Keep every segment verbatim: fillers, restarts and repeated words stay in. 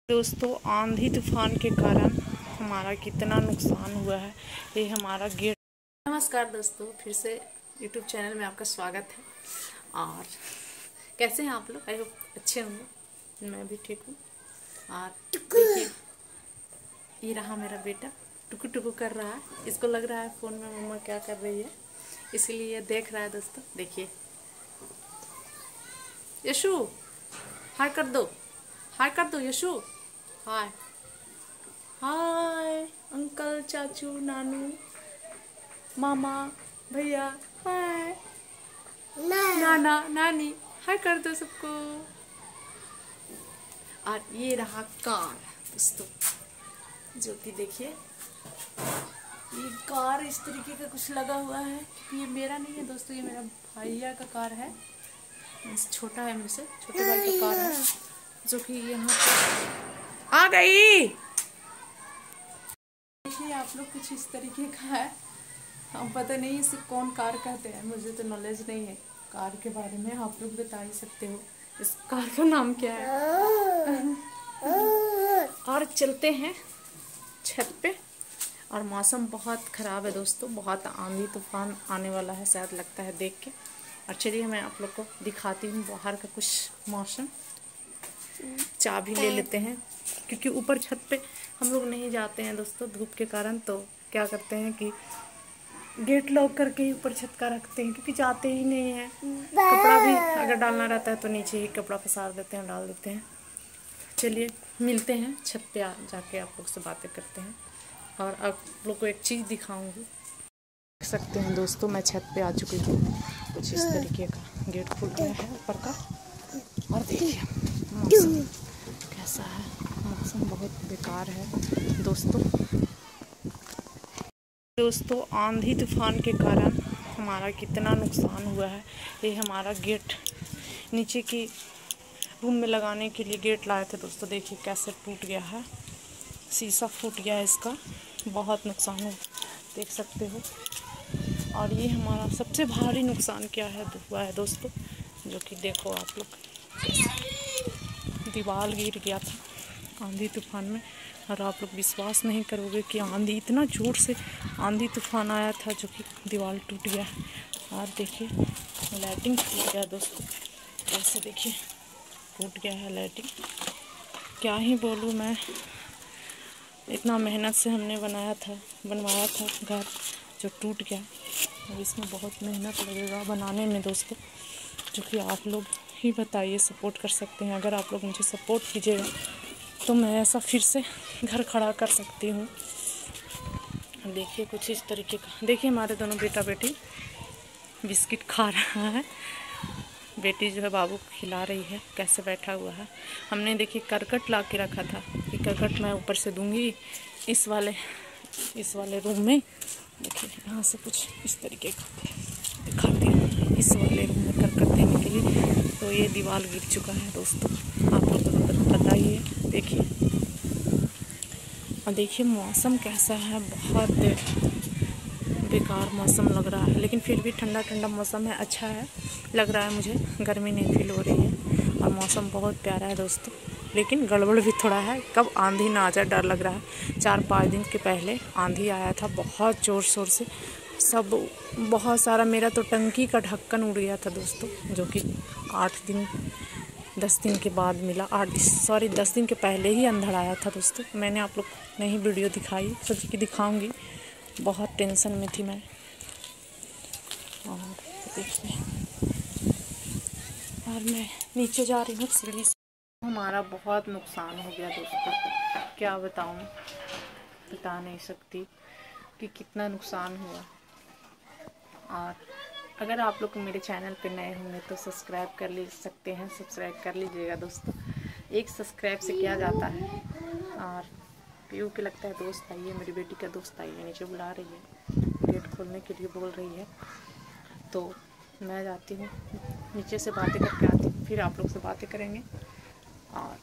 दोस्तों, आंधी तूफान के कारण हमारा कितना नुकसान हुआ है। ये हमारा गेट। नमस्कार दोस्तों, फिर से यूट्यूब चैनल में आपका स्वागत है। और कैसे हैं आप लोग? आई होप अच्छे होंगे। मैं भी ठीक हूँ। और देखिए, ये रहा मेरा बेटा, टुकु टुकु कर रहा है। इसको लग रहा है फ़ोन में मम्मा क्या कर रही है, इसीलिए ये देख रहा है। दोस्तों देखिए, यशु हाय कर दो, हाय कर दो यशु, हाय हाय अंकल, चाचू, नानू, मामा, भैया, हाय नाना, नानी, हाय कर दो सबको। और ये रहा कार दोस्तों, जो कि देखिए, ये कार इस तरीके का कुछ लगा हुआ है। ये मेरा नहीं है दोस्तों, ये मेरा भैया का कार है। छोटा है मुझसे, छोटे भाई का कार है, जो कि यहाँ आ गई। देखिए आप लोग, कुछ इस तरीके का है। हम पता नहीं इसे कौन कार कहते हैं, मुझे तो नॉलेज नहीं है कार के बारे में। आप लोग बता ही सकते हो इस कार का नाम क्या है। और चलते हैं छत पे। और मौसम बहुत ख़राब है दोस्तों, बहुत आंधी तूफान आने वाला है शायद, लगता है देख के। और चलिए मैं आप लोग को दिखाती हूँ बाहर का कुछ मौसम। चाय भी ले लेते हैं, क्योंकि ऊपर छत पे हम लोग नहीं जाते हैं दोस्तों धूप के कारण। तो क्या करते हैं कि गेट लॉक करके ही ऊपर छत का रखते हैं, क्योंकि जाते ही नहीं है। कपड़ा भी अगर डालना रहता है तो नीचे ही कपड़ा पसार देते हैं, डाल देते हैं। चलिए मिलते हैं छत पे, आ जाके आप लोग से बातें करते हैं। और आप लोग को एक चीज़ दिखाऊंगी। देख सकते हैं दोस्तों, मैं छत पे आ चुकी हूँ। कुछ इस तरीके का गेट खुल गया है ऊपर का। और देखिए मौसम कैसा है, मौसम बहुत बेकार है दोस्तों। दोस्तों, आंधी तूफान के कारण हमारा कितना नुकसान हुआ है। ये हमारा गेट नीचे की रूम में लगाने के लिए गेट लाए थे दोस्तों। देखिए कैसे टूट गया है, शीशा फूट गया है इसका, बहुत नुकसान हो, देख सकते हो। और ये हमारा सबसे भारी नुकसान क्या है हुआ है दोस्तों, जो कि देखो आप लोग, दीवार गिर गया था आंधी तूफान में। और आप लोग विश्वास नहीं करोगे कि आंधी, इतना जोर से आंधी तूफान आया था, जो कि दीवार टूट गया। और देखिए लाइटिंग टूट गया दोस्तों, ऐसे देखिए टूट गया है लाइटिंग। क्या ही बोलूँ मैं, इतना मेहनत से हमने बनाया था बनवाया था घर, जो टूट गया। और इसमें बहुत मेहनत लगेगा बनाने में दोस्तों, जो कि आप लोग ही बताइए, सपोर्ट कर सकते हैं। अगर आप लोग मुझे सपोर्ट कीजिएगा तो मैं ऐसा फिर से घर खड़ा कर सकती हूँ। देखिए कुछ इस तरीके का। देखिए हमारे दोनों बेटा बेटी बिस्किट खा रहा है। बेटी जो है बाबू को खिला रही है, कैसे बैठा हुआ है। हमने देखिए करकट ला के रखा था कि करकट मैं ऊपर से दूंगी इस वाले इस वाले रूम में। देखिए यहाँ से कुछ इस तरीके का दिखाती हूँ, इस वाले रूम में करकट देने के लिए। तो ये दीवार गिर चुका है दोस्तों, आप लोग को बताइए। देखिए और देखिए मौसम कैसा है, बहुत बेकार मौसम लग रहा है, लेकिन फिर भी ठंडा ठंडा मौसम है, अच्छा है लग रहा है मुझे। गर्मी नहीं फील हो रही है और मौसम बहुत प्यारा है दोस्तों। लेकिन गड़बड़ भी थोड़ा है, कब आंधी ना आ जाए डर लग रहा है। चार पाँच दिन के पहले आंधी आया था बहुत ज़ोर शोर से, सब बहुत सारा, मेरा तो टंकी का ढक्कन उड़ गया था दोस्तों, जो कि आठ दिन दस दिन के बाद मिला। आठ सॉरी दस दिन के पहले ही अंधड़ आया था दोस्तों। मैंने आप लोग को नहीं वीडियो दिखाई, सोची कि दिखाऊंगी, बहुत टेंशन में थी मैं। और देखिए, और मैं नीचे जा रही हूँ सीढ़ी से। हमारा बहुत नुकसान हो गया दोस्तों, क्या बताऊँ, बता नहीं सकती कि कितना नुकसान हुआ। और अगर आप लोग मेरे चैनल पे नए होंगे तो सब्सक्राइब कर ले सकते हैं, सब्सक्राइब कर लीजिएगा दोस्तों। एक सब्सक्राइब से किया जाता है। और पीयू के लगता है दोस्त आई है, मेरी बेटी का दोस्त आई है, नीचे बुला रही है, गेट खोलने के लिए बोल रही है। तो मैं जाती हूँ नीचे से, बातें करके आती हूँ, फिर आप लोग से बातें करेंगे। और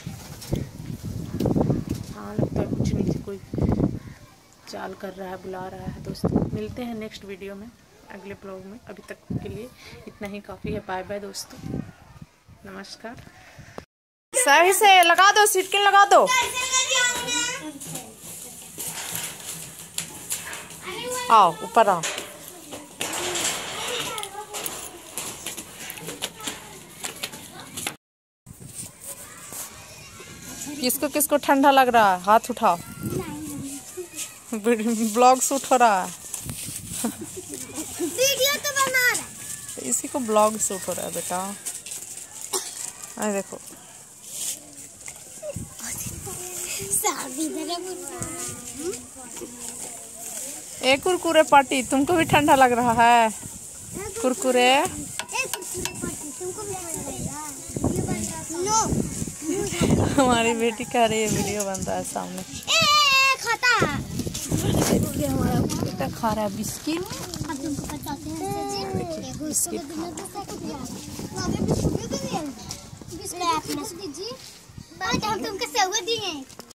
हाँ लगता है कुछ नीचे कोई चाल कर रहा है, बुला रहा है दोस्तों। मिलते हैं नेक्स्ट वीडियो में, अगले ब्लॉग में। अभी तक के लिए इतना ही काफ़ी है। बाय बाय दोस्तों, नमस्कार। सही से लगा दो, सिटकिन लगा दो। आओ ऊपर आओ। किसको किसको ठंडा लग रहा है? हाथ उठाओ। ब्लॉग शूट हो रहा है। वीडियो तो बना रहा है। इसी को ब्लॉग शूट हो रहा है बेटा। अरे देखो एक कुरकुरे पार्टी। तुमको भी ठंडा लग रहा है? कुरकुरे हमारी बेटी कह रही है वीडियो बन रहा है सामने। ए, खाता देखिए हमारा बेटा खा रहा है बिस्किट। बिस्किट खा रहा है। हम तुमको सेव दिए।